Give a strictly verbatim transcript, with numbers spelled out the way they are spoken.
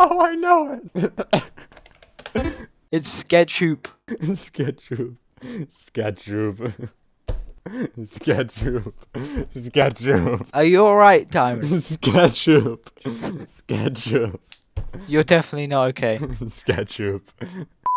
Oh, I know it. It's SKETCHOOP. SKETCHOOP. SKETCHOOP. SKETCHOOP. SKETCHOOP. Are you alright, Diamond? SKETCHOOP. SKETCHOOP. You're definitely not okay. SKETCHOOP.